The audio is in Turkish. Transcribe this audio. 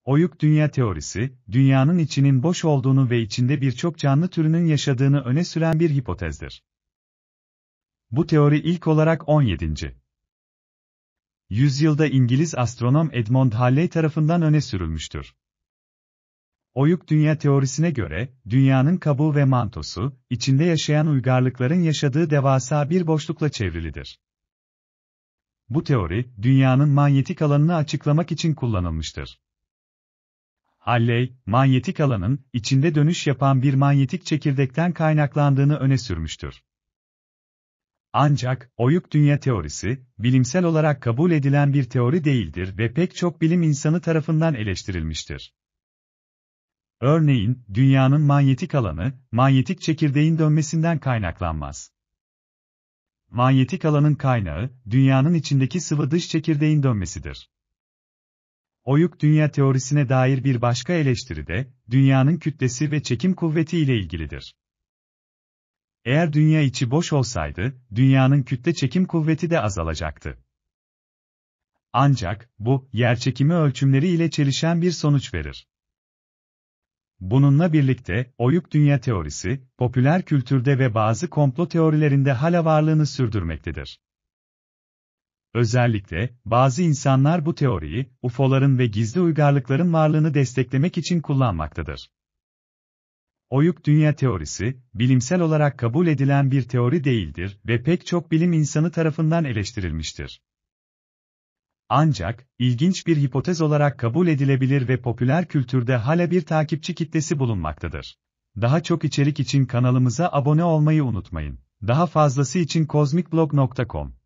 Oyuk dünya teorisi, dünyanın içinin boş olduğunu ve içinde birçok canlı türünün yaşadığını öne süren bir hipotezdir. Bu teori ilk olarak 17. yüzyılda İngiliz astronom Edmond Halley tarafından öne sürülmüştür. Oyuk dünya teorisine göre, dünyanın kabuğu ve mantosu, içinde yaşayan uygarlıkların yaşadığı devasa bir boşlukla çevrilidir. Bu teori, dünyanın manyetik alanını açıklamak için kullanılmıştır. Halley, manyetik alanın, içinde dönüş yapan bir manyetik çekirdekten kaynaklandığını öne sürmüştür. Ancak, oyuk dünya teorisi, bilimsel olarak kabul edilen bir teori değildir ve pek çok bilim insanı tarafından eleştirilmiştir. Örneğin, dünyanın manyetik alanı, manyetik çekirdeğin dönmesinden kaynaklanmaz. Manyetik alanın kaynağı, dünyanın içindeki sıvı dış çekirdeğin dönmesidir. Oyuk dünya teorisine dair bir başka eleştiri de, dünyanın kütlesi ve çekim kuvveti ile ilgilidir. Eğer dünya içi boş olsaydı, dünyanın kütle çekim kuvveti de azalacaktı. Ancak, bu, yerçekimi ölçümleri ile çelişen bir sonuç verir. Bununla birlikte, oyuk dünya teorisi, popüler kültürde ve bazı komplo teorilerinde hala varlığını sürdürmektedir. Özellikle, bazı insanlar bu teoriyi, UFO'ların ve gizli uygarlıkların varlığını desteklemek için kullanmaktadır. Oyuk dünya teorisi, bilimsel olarak kabul edilen bir teori değildir ve pek çok bilim insanı tarafından eleştirilmiştir. Ancak, ilginç bir hipotez olarak kabul edilebilir ve popüler kültürde hala bir takipçi kitlesi bulunmaktadır. Daha çok içerik için kanalımıza abone olmayı unutmayın. Daha fazlası için kozmikblog.com